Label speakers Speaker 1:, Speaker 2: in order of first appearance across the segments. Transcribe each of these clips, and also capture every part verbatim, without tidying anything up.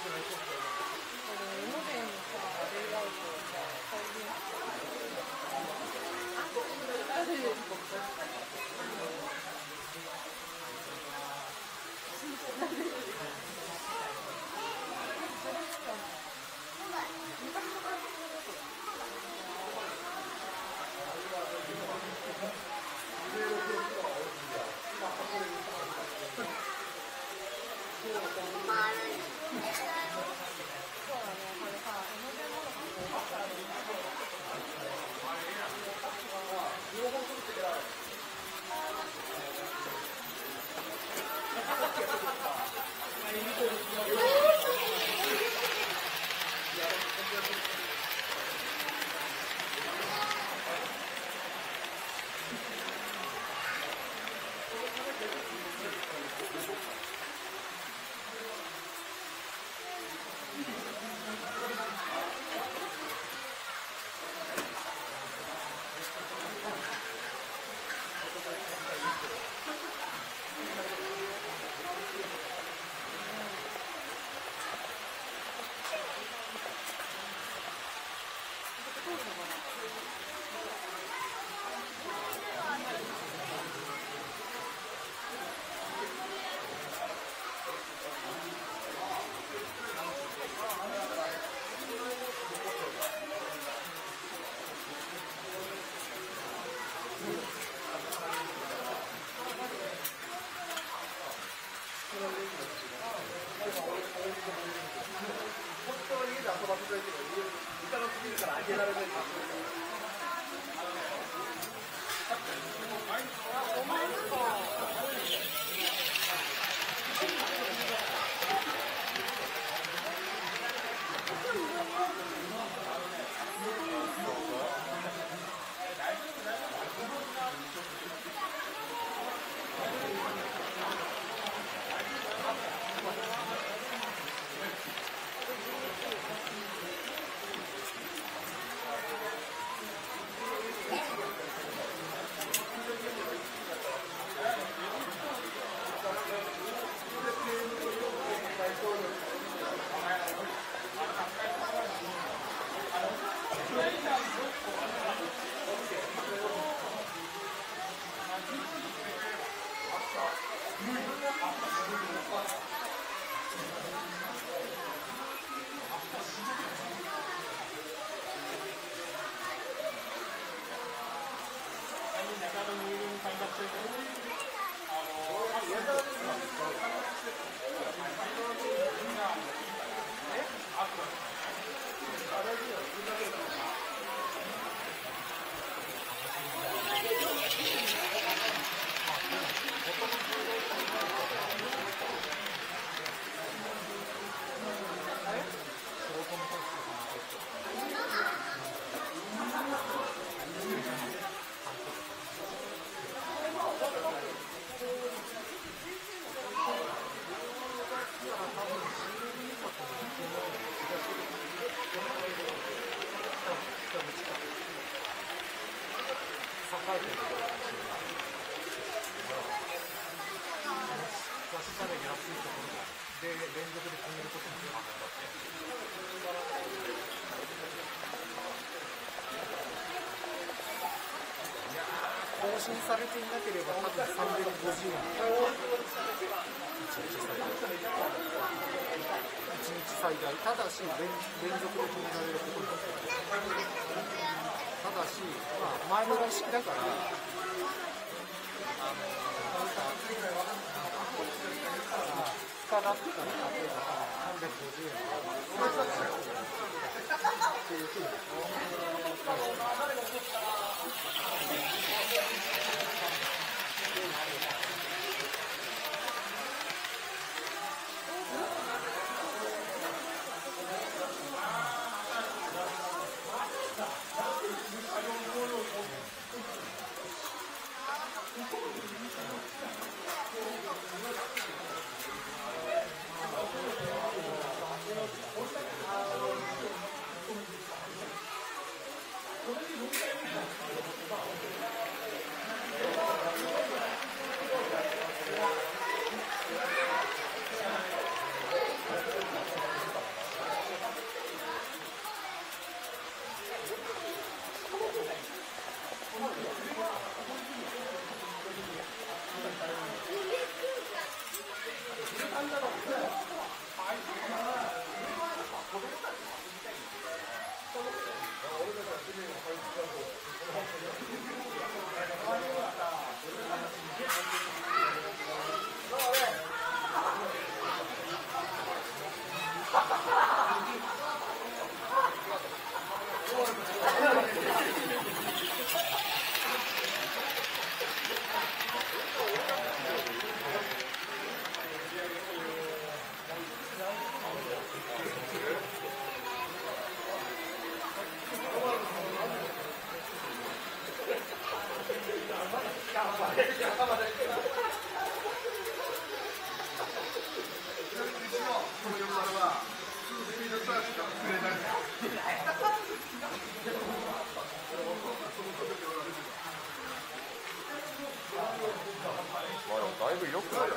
Speaker 1: 更新されていなければ多分さんびゃくごじゅうえんいちにち最大、ただし 連, 連続で止められることになっている。ただし、まあ、前払い式だからあのふたがつから例えばさんびゃくごじゅうえんっていうふうに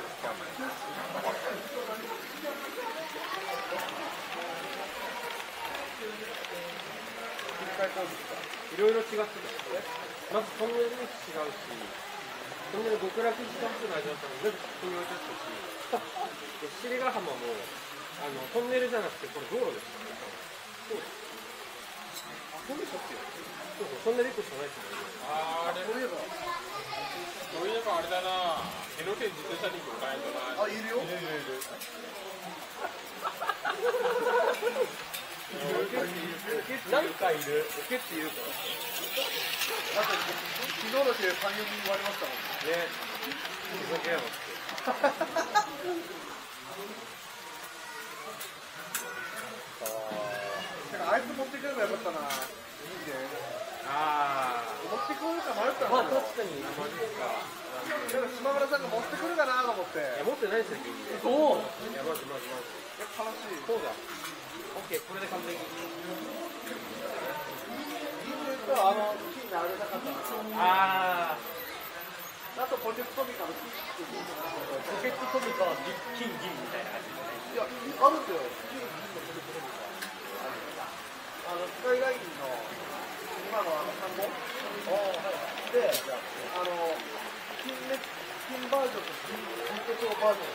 Speaker 2: いろいろ違ってた。まずトンネルも違うし、トンネル極楽した人の味だったので、全部聞こえちゃったし、尻ヶ浜もあのトンネルじゃなくて、これ道路ですよね。そうです。トンネルしょってよ。そうそう、トンネルいっこしかないですもんね。
Speaker 3: あー、あれそういえば、そういえばあれだな、江ノ電自転車に行く会だな。あ、いるよ。いるいるいる。
Speaker 2: 何かいる。オケって言うから。
Speaker 3: あと昨日だけさん、よにん割りましたもん
Speaker 2: ね。ふざけやがって。
Speaker 3: あいつ持ってくればよかったな。いいね。
Speaker 2: ああ。
Speaker 3: 持ってくるか迷った
Speaker 2: まあ確かに。マジか。
Speaker 3: なんか島村さんが持ってくるかなと思って。い
Speaker 2: や持ってないですよ。
Speaker 3: そう。
Speaker 2: いやまずまずまず。
Speaker 3: いや悲しい。
Speaker 2: そうだ。オッケーこれで完璧。
Speaker 3: あの金があれなかったな。
Speaker 2: ああ。
Speaker 3: あとポケットトミカの金っていうのがなかった。
Speaker 2: ポケットトミカは金銀みたいな感じ
Speaker 3: いやあるんだよ。金銀のポケットトミカ。あのスカイラインの今のあの看板。で、あの金メ金バージョンと金鉄道バージョン